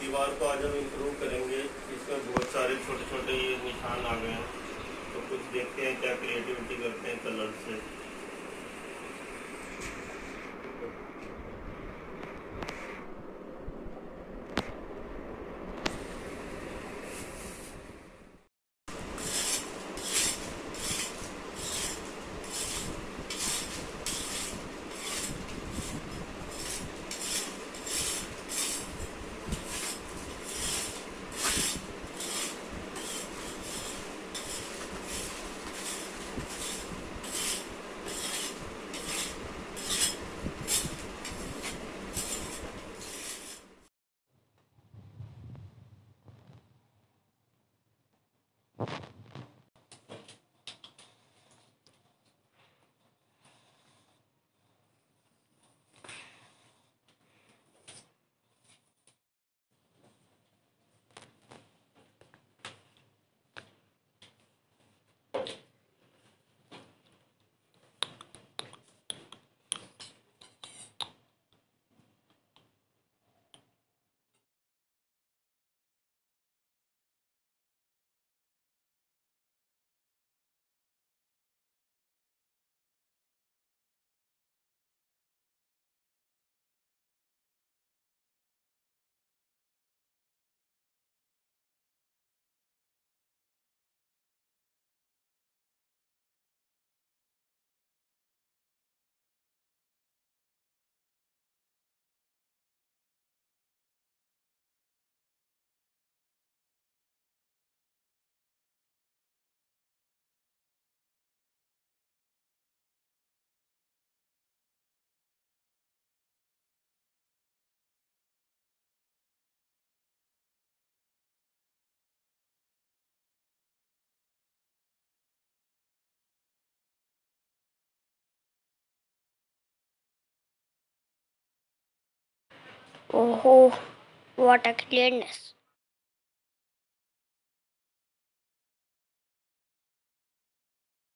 दीवार को आज हम इम्प्रूव करेंगे। इसमें बहुत सारे छोटे छोटे ये निशान आ गए हैं, तो कुछ देखते हैं क्या क्रिएटिविटी करते हैं कलर से। Oh, what a clearness!